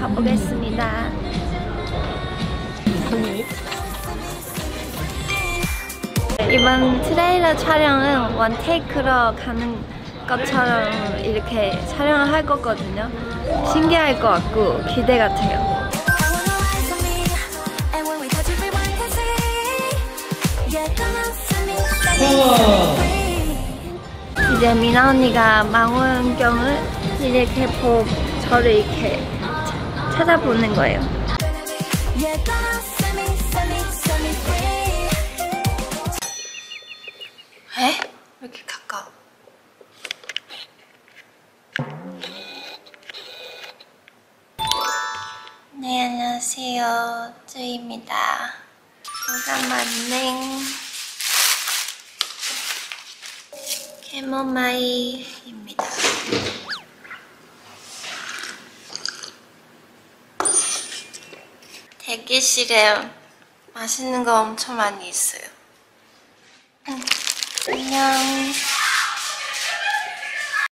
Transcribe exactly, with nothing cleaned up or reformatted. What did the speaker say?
가보겠습니다. 이번 트레일러 촬영은 원테이크로 가는 것처럼 이렇게 촬영을 할 거거든요. 신기할 것 같고 기대가 돼요. 이제 미나 언니가 망원경을 이렇게 보고 저를 이렇게 차, 찾아보는 거예요. 에? 왜 이렇게 가까워? 네, 안녕하세요. 쯔입니다. 오랜만에 캐모마일입니다. 대기실에 맛있는 거 엄청 많이 있어요. 응. 안녕.